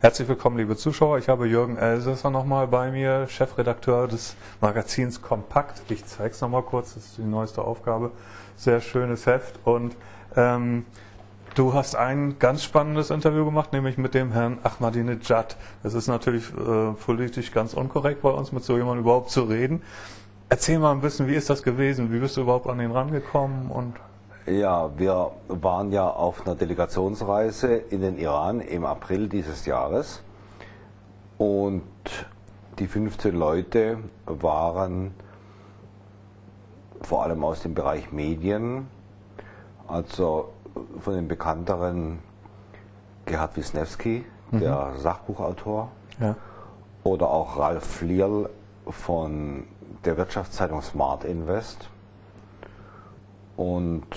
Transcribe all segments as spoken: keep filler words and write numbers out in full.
Herzlich willkommen, liebe Zuschauer. Ich habe Jürgen Elsässer nochmal bei mir, Chefredakteur des Magazins Kompakt. Ich zeige es nochmal kurz, das ist die neueste Aufgabe. Sehr schönes Heft. Und ähm, du hast ein ganz spannendes Interview gemacht, nämlich mit dem Herrn Ahmadinejad. Das ist natürlich äh, politisch ganz unkorrekt bei uns, mit so jemandem überhaupt zu reden. Erzähl mal ein bisschen, wie ist das gewesen? Wie bist du überhaupt an ihn rangekommen? Und Ja, wir waren ja auf einer Delegationsreise in den Iran im April dieses Jahres und die fünfzehn Leute waren vor allem aus dem Bereich Medien, also von den bekannteren Gerhard Wisniewski, mhm. der Sachbuchautor, ja. oder auch Ralf Flierl von der Wirtschaftszeitung Smart Invest. Und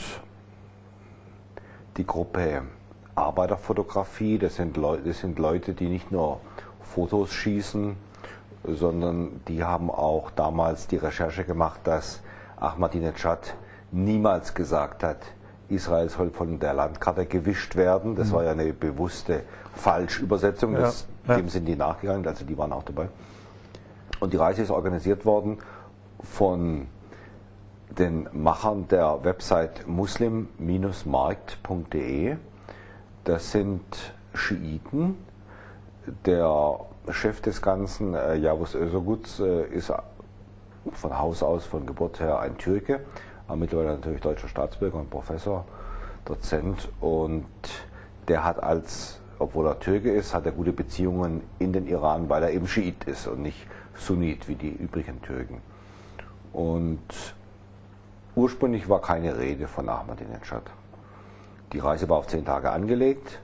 die Gruppe Arbeiterfotografie, das sind, Leute, das sind Leute, die nicht nur Fotos schießen, sondern die haben auch damals die Recherche gemacht, dass Ahmadinejad niemals gesagt hat, Israel soll von der Landkarte gewischt werden. Das mhm. war ja eine bewusste Falschübersetzung, das, ja, ja. dem sind die nachgegangen, also die waren auch dabei. Und die Reise ist organisiert worden von den Machern der Website muslim Bindestrich markt Punkt de. Das sind Schiiten. Der Chef des Ganzen, äh, Yavuz Özerguts, äh, ist von Haus aus, von Geburt her ein Türke, aber mittlerweile natürlich deutscher Staatsbürger und Professor, Dozent. Und der hat als, obwohl er Türke ist, hat er gute Beziehungen in den Iran, weil er eben Schiit ist und nicht Sunnit wie die übrigen Türken. Und ursprünglich war keine Rede von Ahmadinejad. Die Reise war auf zehn Tage angelegt.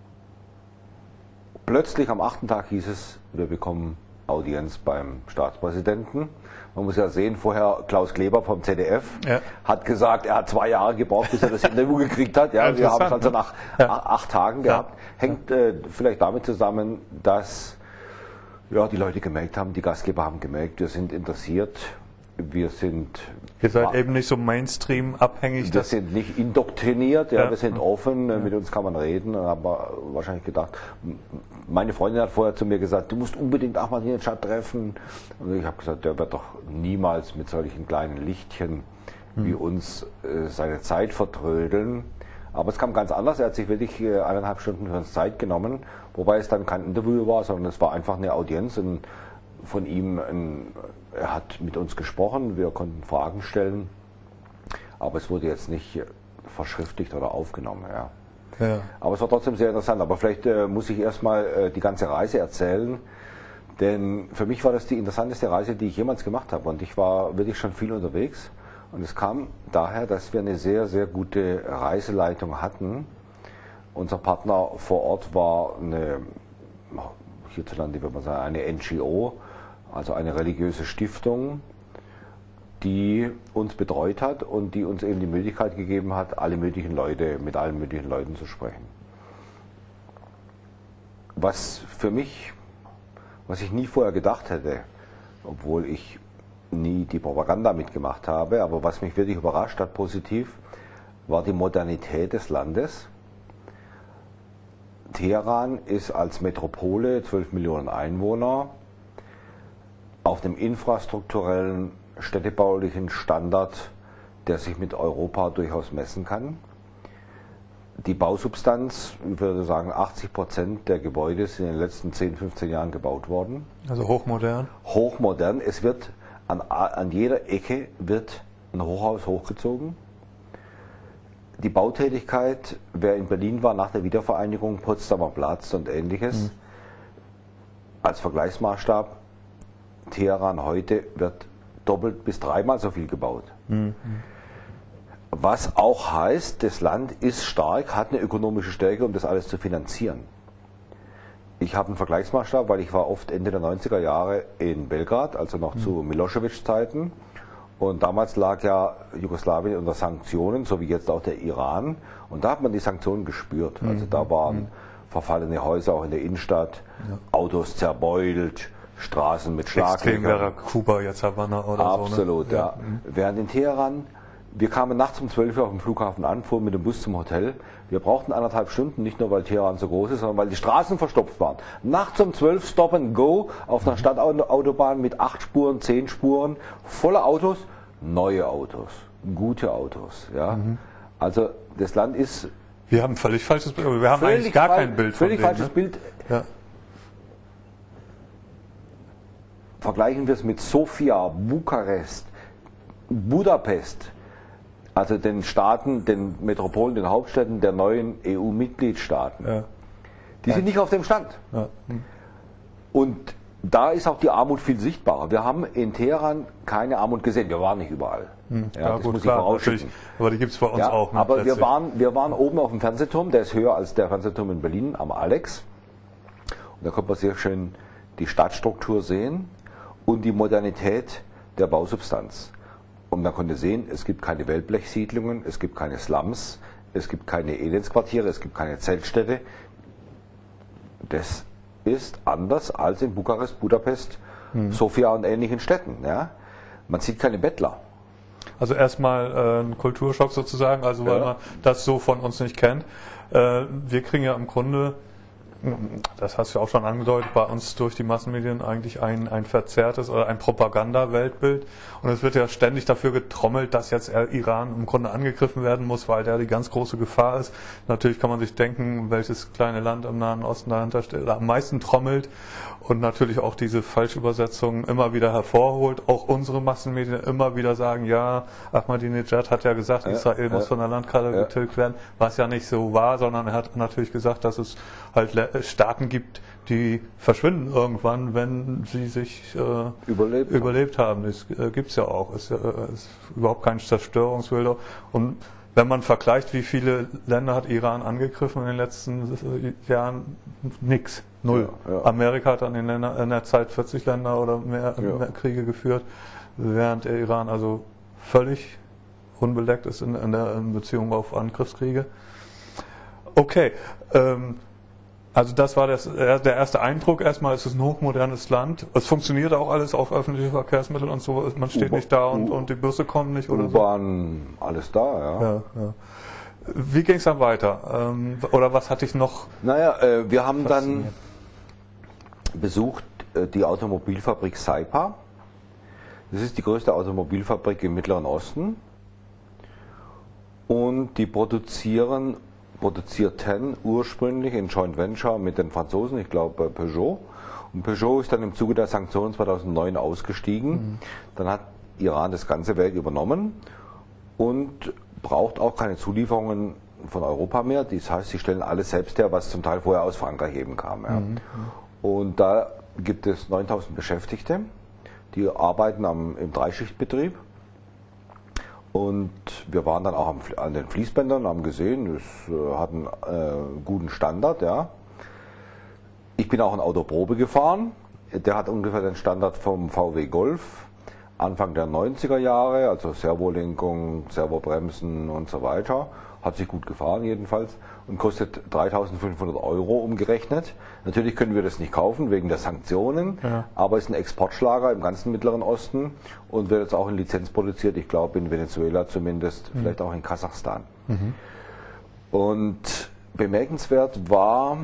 Plötzlich am achten Tag hieß es, wir bekommen Audienz beim Staatspräsidenten. Man muss ja sehen, vorher Klaus Kleber vom Z D F ja. hat gesagt, er hat zwei Jahre gebraucht, bis er das Interview gekriegt hat. Ja, wir haben es also nach ja. acht Tagen gehabt. Hängt äh, vielleicht damit zusammen, dass ja, die Leute gemerkt haben, die Gastgeber haben gemerkt, wir sind interessiert. Wir sind. Ihr seid eben nicht so Mainstream abhängig. Wir sind nicht indoktriniert, ja, ja. wir sind offen, ja. mit uns kann man reden. Und haben wahrscheinlich gedacht, meine Freundin hat vorher zu mir gesagt, du musst unbedingt Ahmadinejad treffen. Und ich habe gesagt, der wird doch niemals mit solchen kleinen Lichtchen hm. wie uns äh, seine Zeit vertrödeln. Aber es kam ganz anders. Er hat sich wirklich äh, eineinhalb Stunden für uns Zeit genommen, wobei es dann kein Interview war, sondern es war einfach eine Audienz. Und von ihm ein, er hat mit uns gesprochen, wir konnten Fragen stellen, aber es wurde jetzt nicht verschriftlicht oder aufgenommen. Ja. Ja. Aber es war trotzdem sehr interessant. Aber vielleicht äh, muss ich erstmal äh, die ganze Reise erzählen, denn für mich war das die interessanteste Reise, die ich jemals gemacht habe. Und ich war wirklich schon viel unterwegs. Und es kam daher, dass wir eine sehr, sehr gute Reiseleitung hatten. Unser Partner vor Ort war eine, hierzulande würde man sagen, eine N G O, also eine religiöse Stiftung, die uns betreut hat und die uns eben die Möglichkeit gegeben hat, alle möglichen Leute, mit allen möglichen Leuten zu sprechen. Was für mich, was ich nie vorher gedacht hätte, obwohl ich nie die Propaganda mitgemacht habe, aber was mich wirklich überrascht hat, positiv, war die Modernität des Landes. Teheran ist als Metropole, zwölf Millionen Einwohner, auf dem infrastrukturellen, städtebaulichen Standard, der sich mit Europa durchaus messen kann. Die Bausubstanz, ich würde sagen, achtzig Prozent der Gebäude sind in den letzten zehn, fünfzehn Jahren gebaut worden. Also hochmodern? Hochmodern. Es wird an, an jeder Ecke wird ein Hochhaus hochgezogen. Die Bautätigkeit, wer in Berlin war nach der Wiedervereinigung, Potsdamer Platz und ähnliches, mhm. als Vergleichsmaßstab, Teheran heute wird doppelt bis dreimal so viel gebaut. Mhm. Was auch heißt, das Land ist stark, hat eine ökonomische Stärke, um das alles zu finanzieren. Ich habe einen Vergleichsmaßstab, weil ich war oft Ende der neunziger Jahre in Belgrad, also noch mhm. zu Milosevic-Zeiten. Und damals lag ja Jugoslawien unter Sanktionen, so wie jetzt auch der Iran. Und da hat man die Sanktionen gespürt. Also da waren mhm. verfallene Häuser auch in der Innenstadt, ja. Autos zerbeult, Straßen mit Schlaglöchern. Extrem wäre Kuba, jetzt Havanna oder Absolut, so. Ne? ja. ja. Mhm. Während in Teheran Wir kamen nachts um zwölf Uhr auf dem Flughafen an, fuhren mit dem Bus zum Hotel. Wir brauchten anderthalb Stunden, nicht nur weil Teheran so groß ist, sondern weil die Straßen verstopft waren. Nachts um zwölf Stop and Go auf einer Stadtautobahn mit acht Spuren, zehn Spuren, volle Autos, neue Autos, gute Autos. Ja. Mhm. Also das Land ist... Wir haben ein völlig falsches Bild, wir haben eigentlich gar kein Bild von Völlig denen, falsches ne? Bild. Ja. Vergleichen wir es mit Sofia, Bukarest, Budapest, also den Staaten, den Metropolen, den Hauptstädten der neuen E U-Mitgliedstaaten. Ja. Die sind nicht auf dem Stand. Ja. Hm. Und da ist auch die Armut viel sichtbarer. Wir haben in Teheran keine Armut gesehen. Wir waren nicht überall. Hm. Ja, ja, das gut, muss klar, ich vorausschicken. Aber die gibt es bei uns ja, auch. Ne, aber wir waren, wir waren oben auf dem Fernsehturm. Der ist höher als der Fernsehturm in Berlin am Alex. Und da konnte man sehr schön die Stadtstruktur sehen und die Modernität der Bausubstanz. Und man konnte sehen, es gibt keine Wellblechsiedlungen, es gibt keine Slums, es gibt keine Elendsquartiere, es gibt keine Zeltstädte. Das ist anders als in Bukarest, Budapest, hm. Sofia und ähnlichen Städten. Ja? Man sieht keine Bettler. Also erstmal äh, ein Kulturschock sozusagen, also weil ja. man das so von uns nicht kennt. Äh, wir kriegen ja im Grunde, das hast du auch schon angedeutet, bei uns durch die Massenmedien eigentlich ein, ein verzerrtes oder ein Propaganda-Weltbild. Und es wird ja ständig dafür getrommelt, dass jetzt Iran im Grunde angegriffen werden muss, weil der die ganz große Gefahr ist. Natürlich kann man sich denken, welches kleine Land im Nahen Osten dahinter steht, oder am meisten trommelt und natürlich auch diese Falschübersetzungen immer wieder hervorholt. Auch unsere Massenmedien immer wieder sagen, ja, Ahmadinejad hat ja gesagt, ja, Israel ja, muss von der Landkarte ja. getilgt werden, was ja nicht so war, sondern er hat natürlich gesagt, dass es halt Staaten gibt, die verschwinden irgendwann, wenn sie sich äh, überlebt, überlebt haben. Das äh, gibt es ja auch. Es ist, äh, ist überhaupt kein Zerstörungswilder. Und wenn man vergleicht, wie viele Länder hat Iran angegriffen in den letzten äh, Jahren, nix. Null. Ja, ja. Amerika hat dann in, Länder, in der Zeit vierzig Länder oder mehr, ja. mehr Kriege geführt, während der Iran also völlig unbeleckt ist in, in der in Beziehung auf Angriffskriege. Okay, ähm, also das war das, der erste Eindruck. Erstmal ist es ein hochmodernes Land. Es funktioniert auch alles auf öffentliche Verkehrsmittel und so. Man steht nicht da und, und die Busse kommen nicht oder so. U-Bahn, alles da, ja. ja, ja. Wie ging es dann weiter? Ähm, oder was hatte ich noch? Naja, äh, wir haben dann besucht äh, die Automobilfabrik Saipa. Das ist die größte Automobilfabrik im Mittleren Osten. Und die produzieren produzierten ursprünglich in Joint Venture mit den Franzosen, ich glaube Peugeot. Und Peugeot ist dann im Zuge der Sanktionen zweitausendneun ausgestiegen. Mhm. Dann hat Iran das ganze Werk übernommen und braucht auch keine Zulieferungen von Europa mehr. Das heißt, sie stellen alles selbst her, was zum Teil vorher aus Frankreich eben kam. Ja. Mhm. Und da gibt es neuntausend Beschäftigte, die arbeiten am, im Dreischichtbetrieb. Und wir waren dann auch am, an den Fließbändern, haben gesehen, es äh, hat einen äh, guten Standard. Ja. Ich bin auch ein Auto Probe gefahren. Der hat ungefähr den Standard vom V W Golf Anfang der neunziger Jahre, also Servolenkung, Servobremsen und so weiter. Hat sich gut gefahren jedenfalls und kostet dreitausendfünfhundert Euro umgerechnet. Natürlich können wir das nicht kaufen wegen der Sanktionen, ja. aber ist ein Exportschlager im ganzen Mittleren Osten und wird jetzt auch in Lizenz produziert, ich glaube in Venezuela zumindest, mhm. vielleicht auch in Kasachstan. Mhm. Und bemerkenswert war,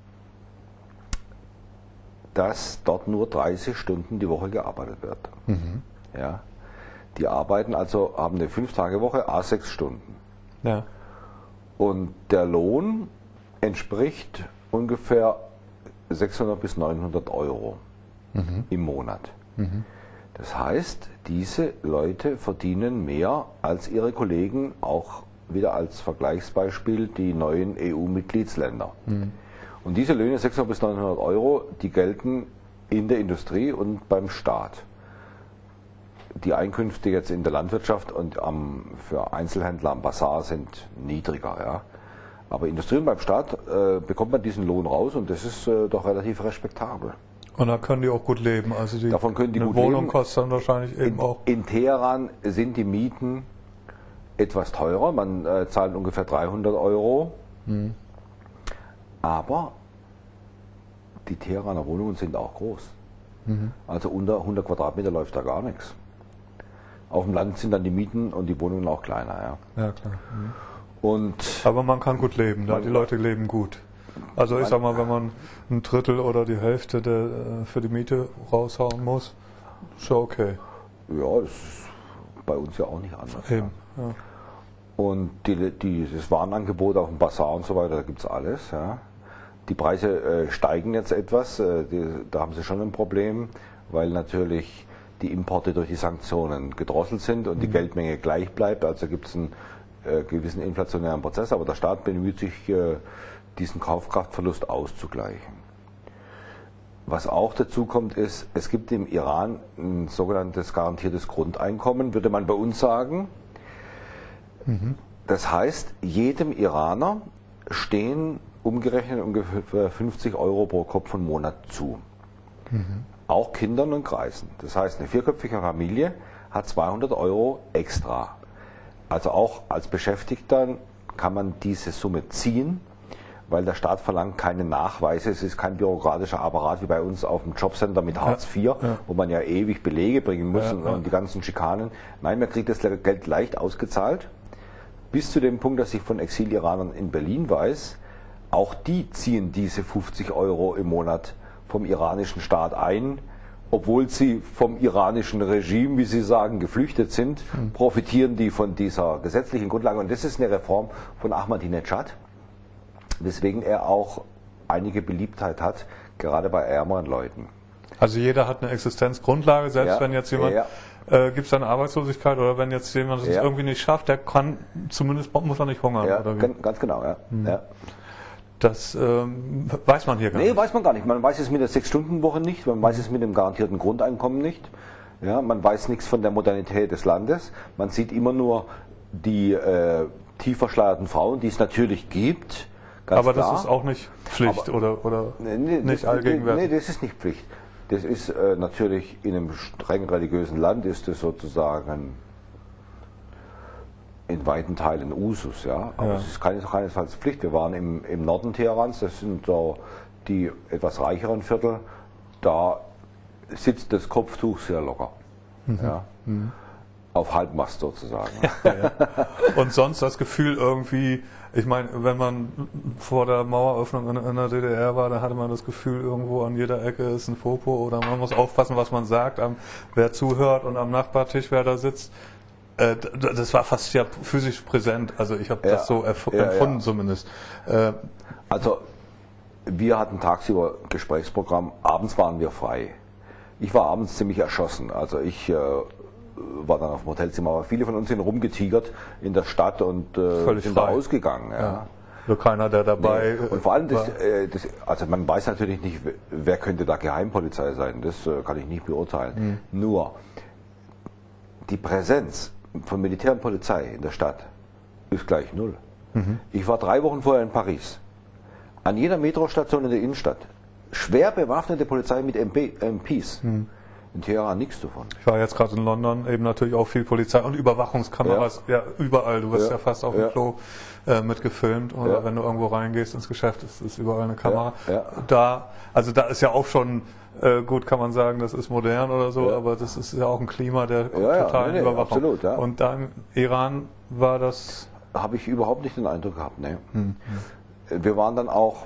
dass dort nur dreißig Stunden die Woche gearbeitet wird. Mhm. Ja. Die arbeiten also, haben eine fünf-Tage-Woche, a sechs Stunden. Ja. Und der Lohn entspricht ungefähr sechshundert bis neunhundert Euro mhm. im Monat. Mhm. Das heißt, diese Leute verdienen mehr als ihre Kollegen, auch wieder als Vergleichsbeispiel die neuen E U-Mitgliedsländer. Mhm. Und diese Löhne, sechshundert bis neunhundert Euro, die gelten in der Industrie und beim Staat. Die Einkünfte jetzt in der Landwirtschaft und am, für Einzelhändler am Bazar sind niedriger. Ja. Aber Industrie und beim Staat äh, bekommt man diesen Lohn raus und das ist äh, doch relativ respektabel. Und da können die auch gut leben. Also die, Davon können die eine gut Wohnung leben. kostet dann wahrscheinlich eben in, auch. In Teheran sind die Mieten etwas teurer. Man äh, zahlt ungefähr dreihundert Euro. Hm. Aber die Teheraner Wohnungen sind auch groß. Mhm. Also unter hundert Quadratmeter läuft da gar nichts. Auf dem Land sind dann die Mieten und die Wohnungen auch kleiner. Ja, ja klar. Mhm. Und aber man kann gut leben, da die Leute leben gut. Also ich sag mal, wenn man ein Drittel oder die Hälfte der, für die Miete raushauen muss, ist ja okay. Ja, das ist bei uns ja auch nicht anders. Eben, ja. Und die, die, das Warenangebot auf dem Bazar und so weiter, da gibt es alles. Ja. Die Preise äh, steigen jetzt etwas, äh, die, da haben sie schon ein Problem, weil natürlich die Importe durch die Sanktionen gedrosselt sind und mhm. die Geldmenge gleich bleibt. Also gibt es einen äh, gewissen inflationären Prozess, aber der Staat bemüht sich, äh, diesen Kaufkraftverlust auszugleichen. Was auch dazu kommt, ist, es gibt im Iran ein sogenanntes garantiertes Grundeinkommen, würde man bei uns sagen. Mhm. Das heißt, jedem Iraner stehen umgerechnet ungefähr fünfzig Euro pro Kopf und Monat zu. Mhm. Auch Kindern und Greisen. Das heißt, eine vierköpfige Familie hat zweihundert Euro extra. Also auch als Beschäftigter kann man diese Summe ziehen, weil der Staat verlangt keine Nachweise. Es ist kein bürokratischer Apparat wie bei uns auf dem Jobcenter mit Hartz vier, ja, ja. wo man ja ewig Belege bringen muss ja, und, ja. und die ganzen Schikanen. Nein, man kriegt das Geld leicht ausgezahlt. Bis zu dem Punkt, dass ich von Exil-Iranern in Berlin weiß, auch die ziehen diese fünfzig Euro im Monat vom iranischen Staat ein, obwohl sie vom iranischen Regime, wie sie sagen, geflüchtet sind, mhm. profitieren die von dieser gesetzlichen Grundlage. Und das ist eine Reform von Ahmadinejad, weswegen er auch einige Beliebtheit hat, gerade bei ärmeren Leuten. Also jeder hat eine Existenzgrundlage, selbst ja, wenn jetzt jemand, ja. äh, gibt es eine Arbeitslosigkeit oder wenn jetzt jemand es ja. irgendwie nicht schafft, der kann, zumindest muss er nicht hungern. Ja, oder wie? Ganz genau, ja. Hm. ja. Das ähm, weiß man hier gar nee, nicht. Nee, weiß man gar nicht. Man weiß es mit der Sechs-Stunden-Woche nicht, man weiß es mit dem garantierten Grundeinkommen nicht. Ja, man weiß nichts von der Modernität des Landes. Man sieht immer nur die äh, tief verschleierten Frauen, die es natürlich gibt. Ganz aber klar. Das ist auch nicht Pflicht. Aber, oder, oder nee, nee, nicht das, allgegenwärtig? Nee, das ist nicht Pflicht. Das ist äh, natürlich in einem streng religiösen Land ist das sozusagen in weiten Teilen Usus, ja. Aber ja. es ist keine, keinesfalls Pflicht. Wir waren im, im Norden Teherans, das sind so die etwas reicheren Viertel, da sitzt das Kopftuch sehr locker. Mhm. Ja. Mhm. Auf Halbmast sozusagen. Ja, ja. Und sonst das Gefühl irgendwie, ich meine, wenn man vor der Maueröffnung in, in der D D R war, da hatte man das Gefühl, irgendwo an jeder Ecke ist ein Fopo oder man muss aufpassen, was man sagt, am, wer zuhört und am Nachbartisch, wer da sitzt. Äh, das war fast ja physisch präsent, also ich habe ja, das so erf- ja, empfunden ja. zumindest. Äh, also wir hatten tagsüber Gesprächsprogramm, abends waren wir frei. Ich war abends ziemlich erschossen, also ich äh, war dann auf dem Hotelzimmer, aber viele von uns sind rumgetigert in der Stadt und äh, sind frei. da ausgegangen. Ja. Ja. Nur keiner, der dabei nee. Und vor allem, das, äh, das, also man weiß natürlich nicht, wer könnte da Geheimpolizei sein, das äh, kann ich nicht beurteilen. Mhm. Nur die Präsenz von Militär und Polizei in der Stadt ist gleich null. Mhm. Ich war drei Wochen vorher in Paris. An jeder Metrostation in der Innenstadt schwer bewaffnete Polizei mit M Ps. Mhm. In Teheran nichts davon. Ich war jetzt gerade in London, eben natürlich auch viel Polizei und Überwachungskameras, ja, ja überall. Du wirst ja, ja fast auf dem ja. Klo äh, mitgefilmt oder ja. wenn du irgendwo reingehst ins Geschäft, ist, ist überall eine Kamera. Ja. Ja. Da, also da ist ja auch schon, äh, gut kann man sagen, das ist modern oder so, ja. aber das ist ja auch ein Klima der ja, totalen ja, nee, Überwachung. Absolut, ja. Und da im Iran war das... Habe ich überhaupt nicht den Eindruck gehabt, ne. Hm. Wir waren dann auch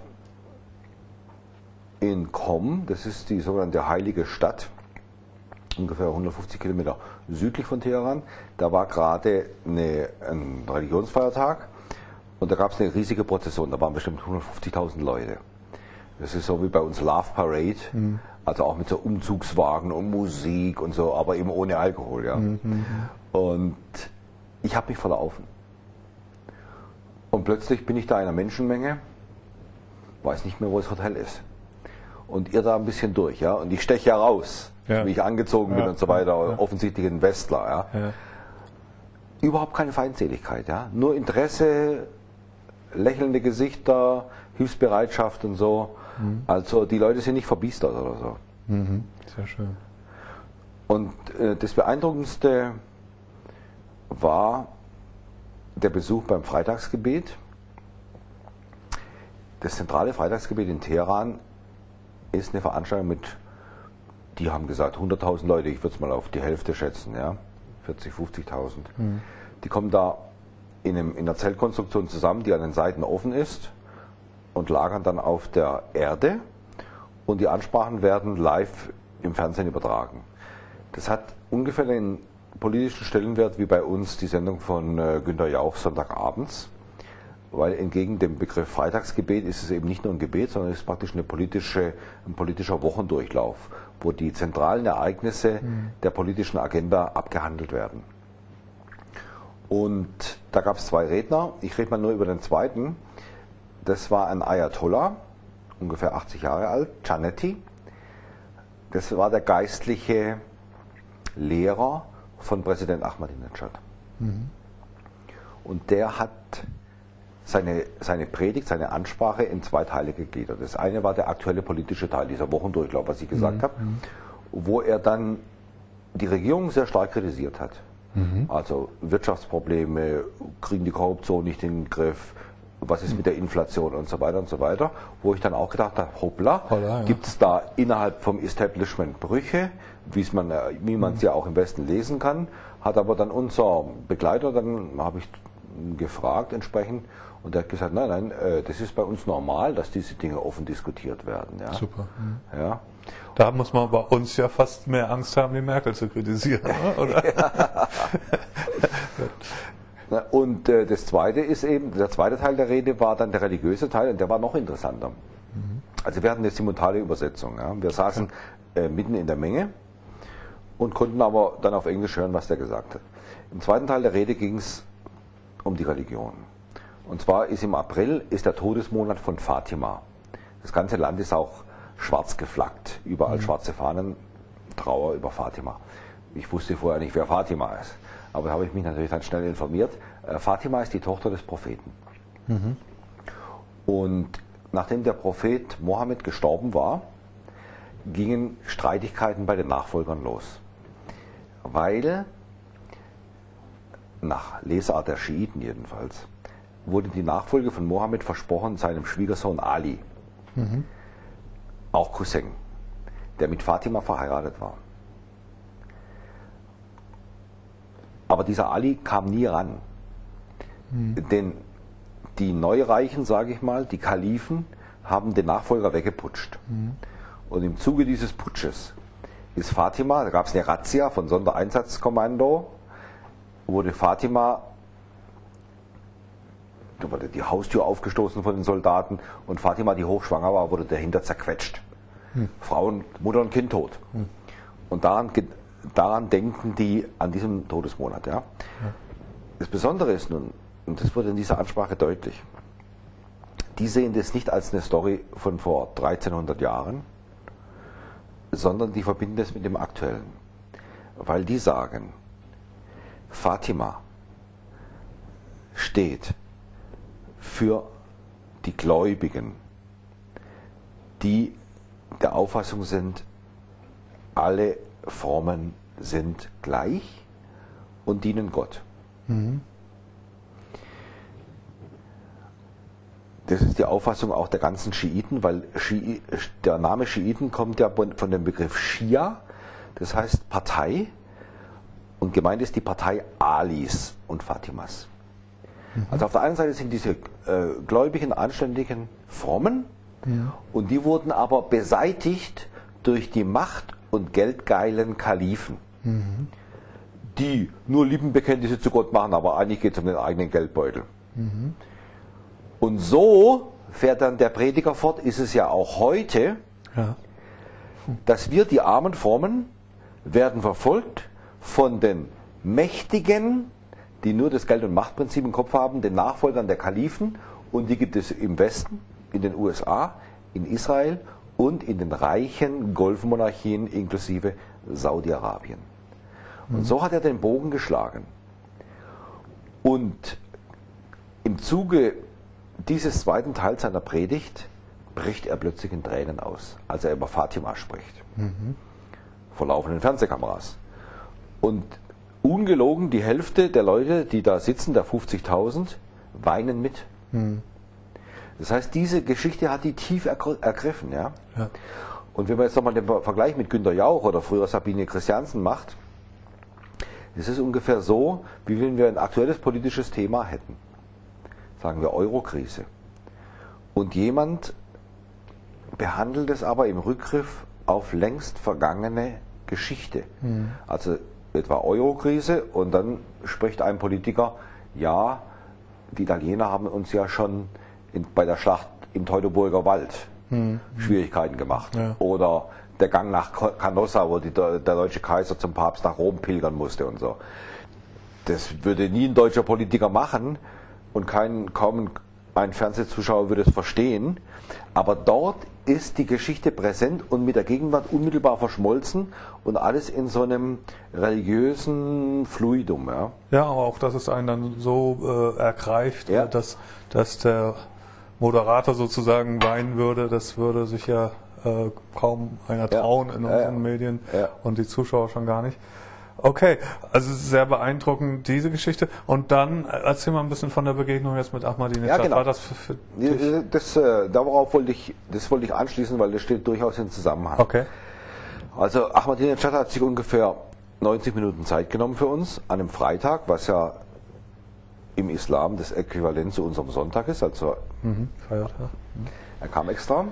in Qom, das ist die sogenannte heilige Stadt, ungefähr hundertfünfzig Kilometer südlich von Teheran. Da war gerade eine, ein Religionsfeiertag und da gab es eine riesige Prozession, da waren bestimmt hundertfünfzigtausend Leute. Das ist so wie bei uns Love Parade, mhm. also auch mit so Umzugswagen und Musik und so, aber eben ohne Alkohol. Ja. Mhm. Und ich habe mich verlaufen. Und plötzlich bin ich da in einer Menschenmenge, weiß nicht mehr, wo das Hotel ist. Und ihr da ein bisschen durch, ja. Und ich steche ja raus, ja. wie ich angezogen ja. bin und so weiter, ja. offensichtlich ein Westler, ja. ja. Überhaupt keine Feindseligkeit, ja. Nur Interesse, lächelnde Gesichter, Hilfsbereitschaft und so. Mhm. Also die Leute sind nicht verbiestert oder so. Mhm. Sehr schön. Und äh, das Beeindruckendste war der Besuch beim Freitagsgebet. Das zentrale Freitagsgebet in Teheran ist eine Veranstaltung mit, die haben gesagt, hunderttausend Leute, ich würde es mal auf die Hälfte schätzen, ja. vierzig, fünfzigtausend. Mhm. Die kommen da in, einem, in einer Zellkonstruktion zusammen, die an den Seiten offen ist und lagern dann auf der Erde und die Ansprachen werden live im Fernsehen übertragen. Das hat ungefähr den politischen Stellenwert wie bei uns die Sendung von äh, Günter Jauch Sonntagabends, weil entgegen dem Begriff Freitagsgebet ist es eben nicht nur ein Gebet, sondern es ist praktisch eine politische, ein politischer Wochendurchlauf, wo die zentralen Ereignisse mhm. der politischen Agenda abgehandelt werden. Und da gab es zwei Redner, ich rede mal nur über den zweiten. Das war ein Ayatollah, ungefähr achtzig Jahre alt, Canetti. Das war der geistliche Lehrer von Präsident Ahmadinejad. Mhm. Und der hat seine, seine Predigt, seine Ansprache in zwei Teile gegliedert. Das eine war der aktuelle politische Teil, dieser Wochendurchlauf, was ich gesagt mhm. habe, wo er dann die Regierung sehr stark kritisiert hat. Mhm. Also Wirtschaftsprobleme, kriegen die Korruption nicht in den Griff, was ist mit der Inflation und so weiter und so weiter, wo ich dann auch gedacht habe, hoppla, ja. gibt es da innerhalb vom Establishment Brüche, wie's man, wie man es mhm. ja auch im Westen lesen kann, hat aber dann unser Begleiter, dann habe ich gefragt entsprechend und der hat gesagt, nein, nein, das ist bei uns normal, dass diese Dinge offen diskutiert werden. Ja. Super. Mhm. Ja. Da muss man bei uns ja fast mehr Angst haben, die Merkel zu kritisieren, oder? Und äh, das zweite ist eben, der zweite Teil der Rede war dann der religiöse Teil und der war noch interessanter. Mhm. Also wir hatten eine simultane Übersetzung. Ja. Wir saßen äh, mitten in der Menge und konnten aber dann auf Englisch hören, was der gesagt hat. Im zweiten Teil der Rede ging es um die Religion. Und zwar ist im April ist der Todesmonat von Fatima. Das ganze Land ist auch schwarz geflaggt, überall mhm. schwarze Fahnen, Trauer über Fatima. Ich wusste vorher nicht, wer Fatima ist, aber da habe ich mich natürlich dann schnell informiert. Äh, Fatima ist die Tochter des Propheten. Mhm. Und nachdem der Prophet Mohammed gestorben war, gingen Streitigkeiten bei den Nachfolgern los. Weil, nach Lesart der Schiiten jedenfalls, wurde die Nachfolge von Mohammed versprochen seinem Schwiegersohn Ali. Mhm. Auch Cousin, der mit Fatima verheiratet war. Aber dieser Ali kam nie ran. Mhm. Denn die Neureichen, sage ich mal, die Kalifen, haben den Nachfolger weggeputscht. Mhm. Und im Zuge dieses Putsches ist Fatima, da gab es eine Razzia von Sondereinsatzkommando, wurde Fatima, da wurde die Haustür aufgestoßen von den Soldaten und Fatima, die hochschwanger war, wurde dahinter zerquetscht. Hm. Frauen, Mutter und Kind tot. Hm. Und daran, daran denken die an diesem Todesmonat. Ja? Ja. Das Besondere ist nun, und das wurde in dieser Ansprache deutlich, die sehen das nicht als eine Story von vor dreizehnhundert Jahren, sondern die verbinden das mit dem Aktuellen. Weil die sagen, Fatima steht für die Gläubigen, die der Auffassung sind, alle Formen sind gleich und dienen Gott. Mhm. Das ist die Auffassung auch der ganzen Schiiten, weil Schi der Name Schiiten kommt ja von dem Begriff Schia, das heißt Partei, und gemeint ist die Partei Alis und Fatimas. Mhm. Also auf der einen Seite sind diese äh, gläubigen, anständigen, frommen, ja. Und die wurden aber beseitigt durch die Macht- und geldgeilen Kalifen, mhm. die nur Lippenbekenntnisse zu Gott machen, aber eigentlich geht es um den eigenen Geldbeutel. Mhm. Und so, fährt dann der Prediger fort, ist es ja auch heute, ja. dass wir, die armen Frommen, werden verfolgt von den Mächtigen, die nur das Geld- und Machtprinzip im Kopf haben, den Nachfolgern der Kalifen, und die gibt es im Westen, in den U S A, in Israel und in den reichen Golfmonarchien inklusive Saudi-Arabien. Und mhm. so hat er den Bogen geschlagen. Und im Zuge dieses zweiten Teils seiner Predigt bricht er plötzlich in Tränen aus, als er über Fatima spricht. Mhm. Vor laufenden Fernsehkameras. Und ungelogen, die Hälfte der Leute, die da sitzen, der fünfzigtausend, weinen mit. Mhm. Das heißt, diese Geschichte hat die tief ergriffen. Ja? Ja. Und wenn man jetzt nochmal den Vergleich mit Günter Jauch oder früher Sabine Christiansen macht, Es ist ungefähr so, wie wenn wir ein aktuelles politisches Thema hätten. Sagen wir Euro-Krise. Und jemand behandelt es aber im Rückgriff auf längst vergangene Geschichte. Mhm. Also etwa Euro-Krise und dann spricht ein Politiker, ja, die Italiener haben uns ja schon in, bei der Schlacht im Teutoburger Wald mhm. Schwierigkeiten gemacht. Ja. Oder der Gang nach Canossa, wo die, der deutsche Kaiser zum Papst nach Rom pilgern musste und so. Das würde nie ein deutscher Politiker machen und kein, kaum ein Fernsehzuschauer würde es verstehen. Aber dort ist die Geschichte präsent und mit der Gegenwart unmittelbar verschmolzen und alles in so einem religiösen Fluidum. Ja, ja, aber auch, dass es einen dann so äh, ergreift, ja. dass, dass der Moderator sozusagen weinen würde, das würde sich ja äh, kaum einer trauen ja. in unseren ja. Medien ja. und die Zuschauer schon gar nicht. Okay, also sehr beeindruckend diese Geschichte. Und dann erzähl mal ein bisschen von der Begegnung jetzt mit Ahmadinejad. Ja, genau. War das für, für dich? Das, äh, darauf wollte ich, das wollte ich anschließen, weil das steht durchaus in Zusammenhang. Okay. Also Ahmadinejad hat sich ungefähr neunzig Minuten Zeit genommen für uns an einem Freitag, was ja im Islam das Äquivalent zu unserem Sonntag ist. Also mhm, Feiertag. Mhm. Er kam extra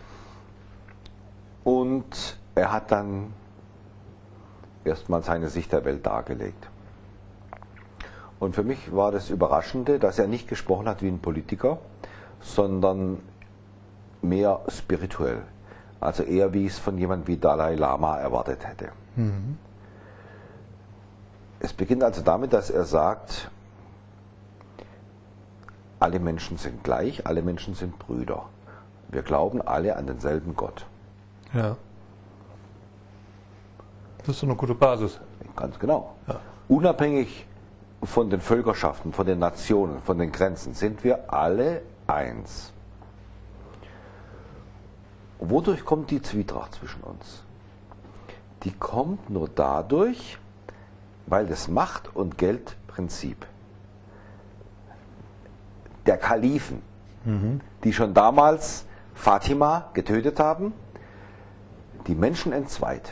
und er hat dann erstmal seine Sicht der Welt dargelegt. Und für mich war das Überraschende, dass er nicht gesprochen hat wie ein Politiker, sondern mehr spirituell. Also eher wie ich es von jemandem wie Dalai Lama erwartet hätte. Mhm. Es beginnt also damit, dass er sagt, alle Menschen sind gleich, alle Menschen sind Brüder. Wir glauben alle an denselben Gott. Ja. Das ist so eine gute Basis. Ganz genau. Ja. Unabhängig von den Völkerschaften, von den Nationen, von den Grenzen sind wir alle eins. Wodurch kommt die Zwietracht zwischen uns? Die kommt nur dadurch, weil das Macht- und Geldprinzip der Kalifen, mhm. die schon damals Fatima getötet haben, die Menschen entzweit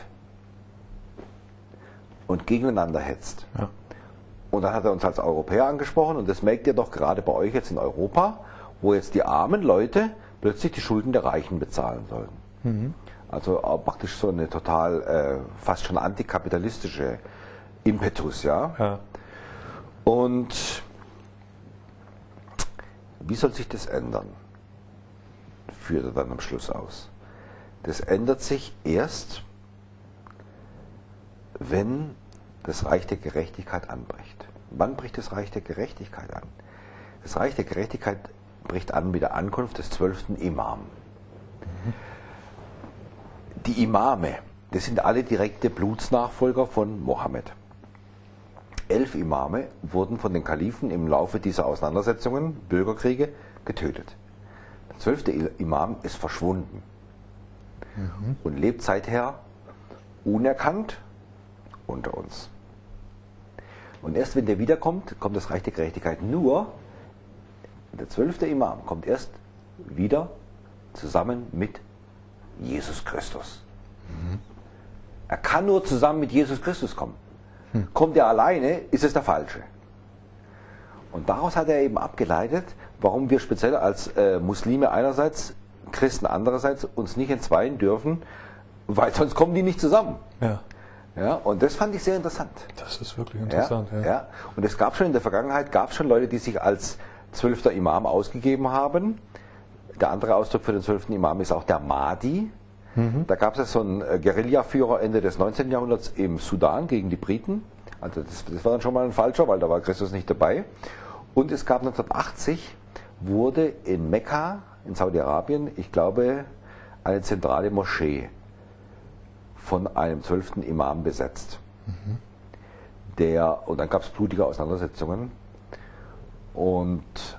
und gegeneinander hetzt. Ja. Und dann hat er uns als Europäer angesprochen und das merkt ihr doch gerade bei euch jetzt in Europa, wo jetzt die armen Leute plötzlich die Schulden der Reichen bezahlen sollen. Mhm. Also praktisch so eine total, äh, fast schon antikapitalistische Impetus, ja? Ja. Und wie soll sich das ändern? Führt er dann am Schluss aus. Das ändert sich erst, wenn das Reich der Gerechtigkeit anbricht. Wann bricht das Reich der Gerechtigkeit an? Das Reich der Gerechtigkeit bricht an mit der Ankunft des zwölften Imam. Mhm. Die Imame, das sind alle direkte Blutsnachfolger von Mohammed. Elf Imame wurden von den Kalifen im Laufe dieser Auseinandersetzungen, Bürgerkriege, getötet. Der zwölfte Imam ist verschwunden mhm. und lebt seither unerkannt unter uns. Und erst wenn der wiederkommt, kommt das Reich der Gerechtigkeit. Nur, der zwölfte Imam kommt erst wieder zusammen mit Jesus Christus. Mhm. Er kann nur zusammen mit Jesus Christus kommen. Mhm. Kommt er alleine, ist es der Falsche. Und daraus hat er eben abgeleitet, warum wir speziell als äh, Muslime einerseits, Christen andererseits uns nicht entzweien dürfen, weil sonst kommen die nicht zusammen. Ja. Ja, und das fand ich sehr interessant. Das ist wirklich interessant, ja. ja. ja. Und es gab schon in der Vergangenheit, gab schon Leute, die sich als zwölfter Imam ausgegeben haben. Der andere Ausdruck für den zwölften Imam ist auch der Mahdi. Mhm. Da gab es so einen Guerillaführer Ende des neunzehnten Jahrhunderts im Sudan gegen die Briten. Also das, das war dann schon mal ein falscher, weil da war Christus nicht dabei. Und es gab neunzehnhundertachtzig, wurde in Mekka, in Saudi-Arabien, ich glaube, eine zentrale Moschee von einem zwölften Imam besetzt. Mhm. Der, und dann gab es blutige Auseinandersetzungen. Und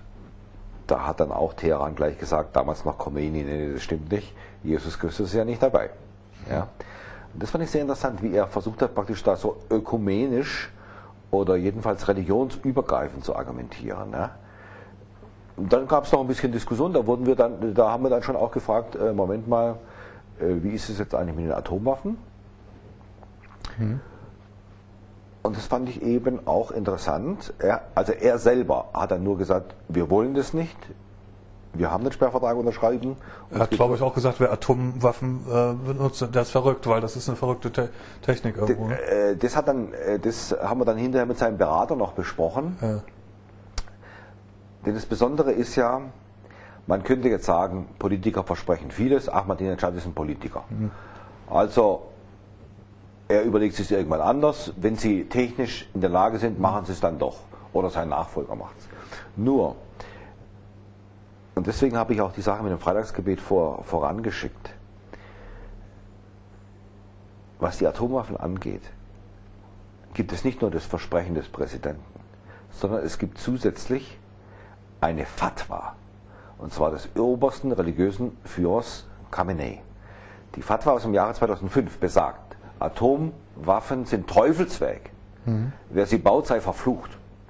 da hat dann auch Teheran gleich gesagt, damals noch Khomeini, nee, das stimmt nicht, Jesus Christus ist ja nicht dabei. Mhm. Ja. Und das fand ich sehr interessant, wie er versucht hat, praktisch da so ökumenisch oder jedenfalls religionsübergreifend zu argumentieren. Ja. Und dann gab es noch ein bisschen Diskussion, da wurden wir dann, da haben wir dann schon auch gefragt, äh, Moment mal, wie ist es jetzt eigentlich mit den Atomwaffen? Mhm. Und das fand ich eben auch interessant. Er, also er selber hat dann nur gesagt, wir wollen das nicht. Wir haben den Sperrvertrag unterschrieben. Er hat, glaube ich, auch gesagt, wer Atomwaffen äh, benutzt, der ist verrückt, weil das ist eine verrückte Te Technik irgendwo. D äh, das, hat dann, äh, das haben wir dann hinterher mit seinem Berater noch besprochen. Ja. Denn das Besondere ist ja, man könnte jetzt sagen, Politiker versprechen vieles, Ahmadinejad ist ein Politiker. Mhm. Also er überlegt sich irgendwann anders. Wenn sie technisch in der Lage sind, machen sie es dann doch. Oder sein Nachfolger macht es. Nur, und deswegen habe ich auch die Sache mit dem Freitagsgebet vor, vorangeschickt. Was die Atomwaffen angeht, gibt es nicht nur das Versprechen des Präsidenten, sondern es gibt zusätzlich eine Fatwa, und zwar des obersten religiösen Führers Khamenei. Die Fatwa aus dem Jahre zweitausendfünf besagt, Atomwaffen sind Teufelswerk. Mhm. Wer sie baut, sei verflucht.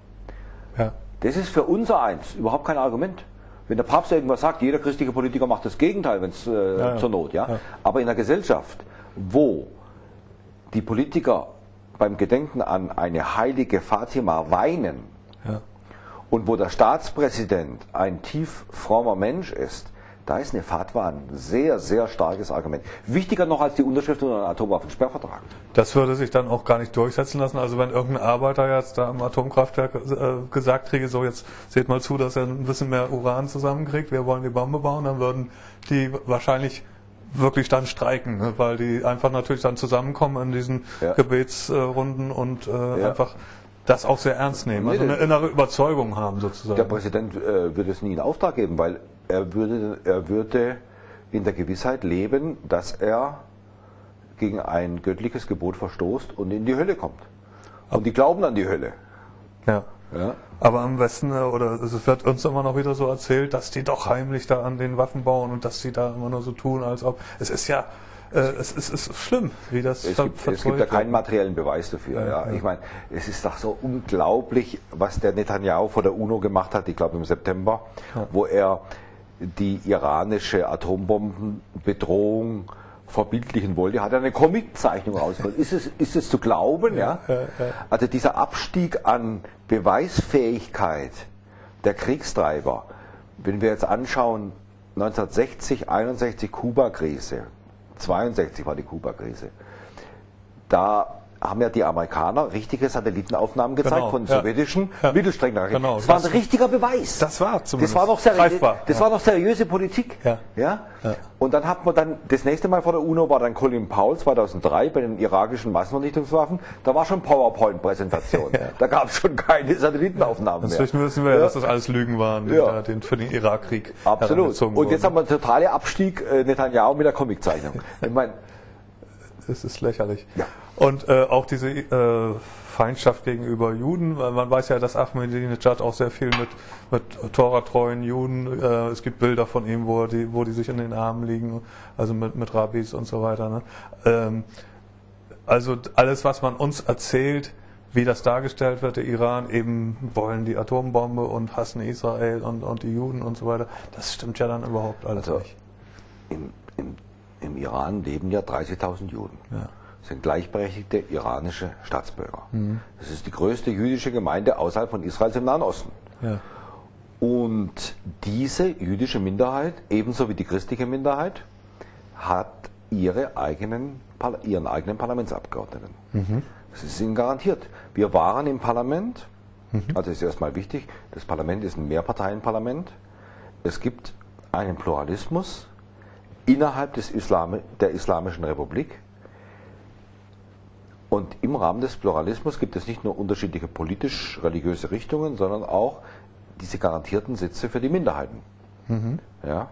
Ja. Das ist für unser eins überhaupt kein Argument. Wenn der Papst irgendwas sagt, jeder christliche Politiker macht das Gegenteil, wenn es äh, ja, ja. zur Not. Ja? Ja. Aber in einer Gesellschaft, wo die Politiker beim Gedenken an eine heilige Fatima weinen ja. und wo der Staatspräsident ein tief frommer Mensch ist, da ist eine Fatwa ein sehr, sehr starkes Argument. Wichtiger noch als die Unterschrift unter einem Atomwaffensperrvertrag. Das würde sich dann auch gar nicht durchsetzen lassen. Also wenn irgendein Arbeiter jetzt da am Atomkraftwerk äh, gesagt kriege, so jetzt seht mal zu, dass er ein bisschen mehr Uran zusammenkriegt, wir wollen die Bombe bauen, dann würden die wahrscheinlich wirklich dann streiken, ne? Weil die einfach natürlich dann zusammenkommen in diesen ja. Gebetsrunden und äh, ja. einfach das auch sehr ernst nehmen, also eine innere Überzeugung haben sozusagen. Der Präsident äh, würde es nie in Auftrag geben, weil er würde, er würde in der Gewissheit leben, dass er gegen ein göttliches Gebot verstoßt und in die Hölle kommt. Und die glauben an die Hölle. Ja. Ja. Aber am Westen, oder es wird uns immer noch wieder so erzählt, dass die doch heimlich da an den Waffen bauen und dass die da immer nur so tun, als ob. Es ist ja, äh, es, ist, es ist schlimm, wie das es gibt, es gibt ja keinen materiellen Beweis dafür. Ja, ja. Ja. Ich meine, es ist doch so unglaublich, was der Netanyahu vor der UNO gemacht hat, ich glaube im September, ja. wo er die iranische Atombombenbedrohung verbildlichen wollte, hat er eine Comiczeichnung rausgeholt. Ist es, ist es zu glauben? Ja? Ja, ja, ja. Also dieser Abstieg an Beweisfähigkeit der Kriegstreiber, wenn wir jetzt anschauen, neunzehnhundertsechzig, einundsechzig Kuba-Krise, zweiundsechzig war die Kuba-Krise, da haben ja die Amerikaner richtige Satellitenaufnahmen gezeigt genau, von ja. sowjetischen ja. Mittelstreckenraketen. Genau, das war das ein richtiger Beweis. Das war zumindest das war noch greifbar. Das ja. war noch seriöse Politik. Ja. Ja? Ja. Und dann hat man dann, das nächste Mal vor der UNO war dann Colin Powell zweitausenddrei bei den irakischen Massenvernichtungswaffen. Da war schon PowerPoint-Präsentation. ja. Da gab es schon keine Satellitenaufnahmen mehr. Inzwischen wissen wir ja, dass das alles Lügen waren, die ja. da den, für den Irakkrieg. Absolut. Und jetzt haben wir einen totalen Abstieg äh, Netanyahu mit der Comiczeichnung. Ich meine, das ist lächerlich. Ja. Und äh, auch diese äh, Feindschaft gegenüber Juden, weil man weiß ja, dass Ahmadinejad auch sehr viel mit, mit Tora-treuen Juden, äh, es gibt Bilder von ihm, wo die, wo die sich in den Armen liegen, also mit, mit Rabbis und so weiter. Ne? Ähm, also alles, was man uns erzählt, wie das dargestellt wird, der Iran, eben wollen die Atombombe und hassen Israel und, und die Juden und so weiter, das stimmt ja dann überhaupt alles also, nicht. Im, im, Im Iran leben ja dreißigtausend Juden. Ja. Das sind gleichberechtigte iranische Staatsbürger. Mhm. Das ist die größte jüdische Gemeinde außerhalb von Israels im Nahen Osten. Ja. Und diese jüdische Minderheit, ebenso wie die christliche Minderheit, hat ihre eigenen, ihren eigenen Parlamentsabgeordneten. Mhm. Das ist ihnen garantiert. Wir waren im Parlament, mhm. also ist erstmal wichtig, das Parlament ist ein Mehrparteienparlament. Es gibt einen Pluralismus innerhalb des Islam, der Islamischen Republik. Und im Rahmen des Pluralismus gibt es nicht nur unterschiedliche politisch-religiöse Richtungen, sondern auch diese garantierten Sitze für die Minderheiten. Mhm. Ja.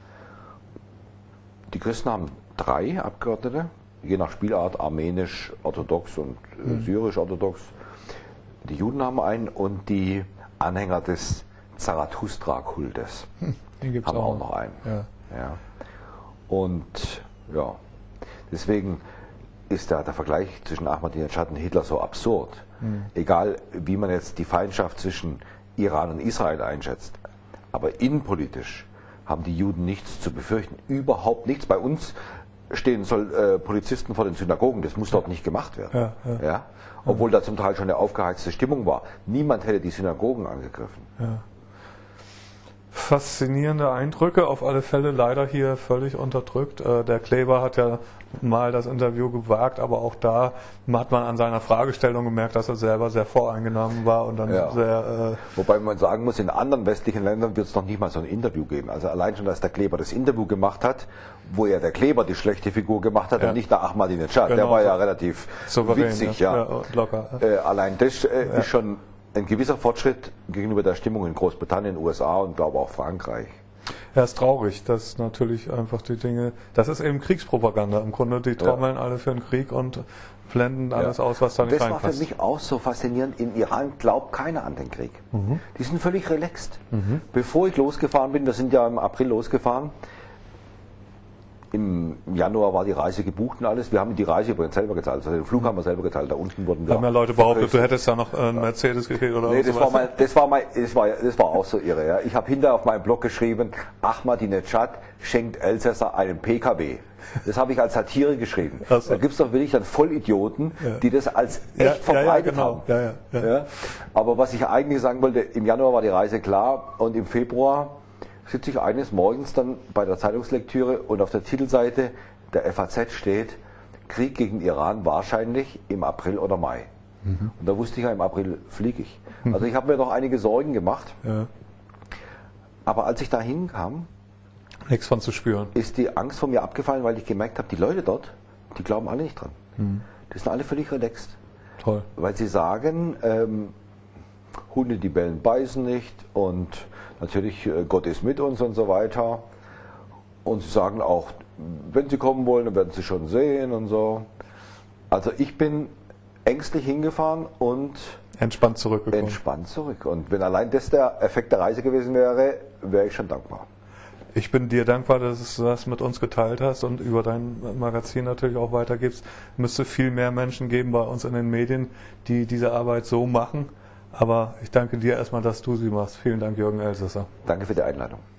Die Christen haben drei Abgeordnete, je nach Spielart armenisch, orthodox und äh, mhm. syrisch-orthodox. Die Juden haben einen und die Anhänger des Zarathustra-Kultes hm, haben auch, auch noch einen. Ja. Ja. Und ja, deswegen ist der, der Vergleich zwischen Ahmadinejad und Hitler so absurd. Mhm. Egal, wie man jetzt die Feindschaft zwischen Iran und Israel einschätzt. Aber innenpolitisch haben die Juden nichts zu befürchten. Überhaupt nichts. Bei uns stehen soll, äh, Polizisten vor den Synagogen, das muss dort nicht gemacht werden. Ja, ja. Ja? Obwohl da zum Teil schon eine aufgeheizte Stimmung war. Niemand hätte die Synagogen angegriffen. Ja. Faszinierende Eindrücke, auf alle Fälle leider hier völlig unterdrückt. Der Kleber hat ja mal das Interview gewagt, aber auch da hat man an seiner Fragestellung gemerkt, dass er selber sehr voreingenommen war und dann Ja. sehr... Äh Wobei man sagen muss, in anderen westlichen Ländern wird es noch nicht mal so ein Interview geben. Also allein schon, dass der Kleber das Interview gemacht hat, wo ja der Kleber die schlechte Figur gemacht hat, ja, und nicht der Ahmadinejad. Genau, der war so ja relativ souverän, witzig. Ja. Ja. Ja, locker. Äh, allein das äh, Ja. ist schon ein gewisser Fortschritt gegenüber der Stimmung in Großbritannien, U S A und glaube auch Frankreich. Ja, ist traurig, dass natürlich einfach die Dinge, das ist eben Kriegspropaganda. Im Grunde, die trommeln ja. alle für den Krieg und blenden alles ja. aus, was da nicht reinpasst. Das war für mich auch so faszinierend. In Iran glaubt keiner an den Krieg. Mhm. Die sind völlig relaxed. Mhm. Bevor ich losgefahren bin, wir sind ja im April losgefahren, im Januar war die Reise gebucht und alles. Wir haben die Reise übrigens selber gezahlt. Also den Flug haben wir selber gezahlt. Da unten wurden wir. Haben ja Leute behauptet, du hättest ja noch einen Mercedes gekriegt oder nee, so. Das war, mein, das, war mein, das, war, das war auch so irre. Ja. Ich habe hinterher auf meinem Blog geschrieben, Ahmadinejad schenkt Elsässer einen P K W. Das habe ich als Satire geschrieben. So. Da gibt es doch wirklich dann Vollidioten, ja. die das als echt ja, verbreitet ja, ja, genau. haben. Ja, ja, ja. Ja. Aber was ich eigentlich sagen wollte, im Januar war die Reise klar und im Februar sitze ich eines Morgens dann bei der Zeitungslektüre und auf der Titelseite der F A Z steht, Krieg gegen Iran wahrscheinlich im April oder Mai. Mhm. Und da wusste ich ja, im April fliege ich. Mhm. Also ich habe mir doch einige Sorgen gemacht. Ja. Aber als ich da hinkam, nichts von zu spüren, ist die Angst von mir abgefallen, weil ich gemerkt habe, die Leute dort, die glauben alle nicht dran. Mhm. Die sind alle völlig relaxed. Toll. Weil sie sagen, ähm, Hunde, die bellen, beißen nicht und natürlich, Gott ist mit uns und so weiter. Und sie sagen auch, wenn sie kommen wollen, dann werden sie schon sehen und so. Also ich bin ängstlich hingefahren und entspannt zurückgekommen. Entspannt zurück. Und wenn allein das der Effekt der Reise gewesen wäre, wäre ich schon dankbar. Ich bin dir dankbar, dass du das mit uns geteilt hast und über dein Magazin natürlich auch weitergibst. Es müsste viel mehr Menschen geben bei uns in den Medien, die diese Arbeit so machen. Aber ich danke dir erstmal, dass du sie machst. Vielen Dank, Jürgen Elsässer. Danke für die Einladung.